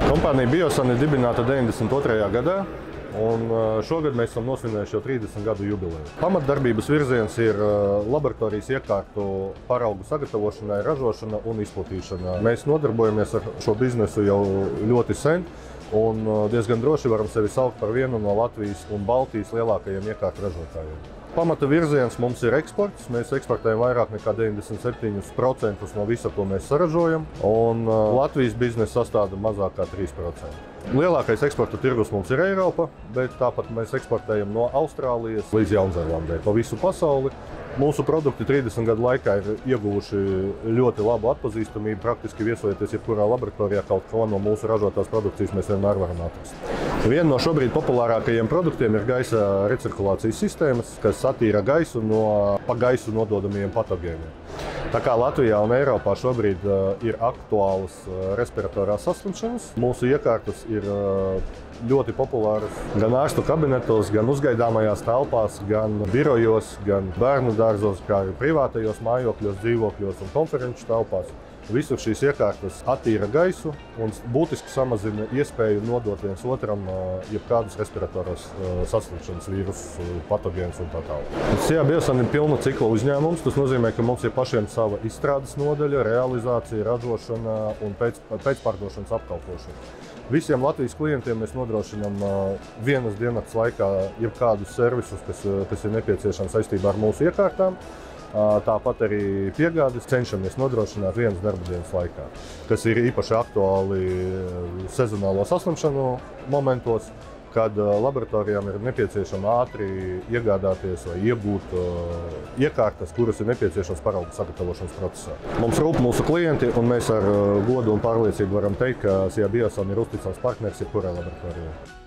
Kompānija Biosan ir dibināta 92. gadā, un šogad mēs esam nosvinējuši jau 30 gadu jubileju. Pamatdarbības virziens ir laboratorijas iekārtu paraugu sagatavošanai, ražošana un izplatīšana. Mēs nodarbojamies ar šo biznesu jau ļoti sen, un diezgan droši varam sevi saukt par vienu no Latvijas un Baltijas lielākajiem iekārtu ražotājiem. Pamata virziens mums ir eksports. Mēs eksportējam vairāk nekā 97% no visa, ko mēs saražojam, un Latvijas biznesa sastāda mazāk kā 3%. Lielākais eksporta tirgus mums ir Eiropa, bet tāpat mēs eksportējam no Austrālijas līdz Jaunzēlandei pa visu pasauli. Mūsu produkti 30 gadu laikā ir ieguvuši ļoti labu atpazīstamību. Praktiski viesojoties jebkurā laboratorijā, kaut ko no mūsu ražotās produkcijas mēs vienmēr varam atrast. Viena no šobrīd populārākajiem produktiem ir gaisa recirkulācijas sistēmas, kas attīra gaisu no pa gaisu nododamajiem patogēniem. Tā kā Latvijā un Eiropā šobrīd ir aktuālas respiratorās saslimšanas, mūsu iekārtas ir ļoti populāras gan ārstu kabinetos, gan uzgaidāmajās telpās, gan birojos, gan bērnu dārzos, kā arī privātajos mājokļos, dzīvokļos un konferenču telpās. Visur šīs iekārtas attīra gaisu un būtiski samazina iespēju nodot viens otram jebkādus respiratoros saslimšanas vīrusus, patogēnus un tā tālāk. SIA Biosan ir pilna cikla uzņēmums. Tas nozīmē, ka mums ir pašiem sava izstrādes nodaļa, realizācija, ražošana un pēcpārdošanas apkalpošana. Visiem Latvijas klientiem mēs nodrošinām vienas diennakts laikā jebkādus servisus, kas ir nepieciešams saistībā ar mūsu iekārtām. Tāpat arī piegādes cenšamies nodrošināt vienas darba dienas laikā, kas ir īpaši aktuāli sezonālo saslimšanu momentos, kad laboratorijām ir nepieciešama ātri iegādāties vai iegūt iekārtas, kuras ir nepieciešamas paraugu sagatavošanas procesā. Mums rūp mūsu klienti, un mēs ar godu un pārliecību varam teikt, ka SIA Biosan ir uzticams partneris jebkurai laboratorijai.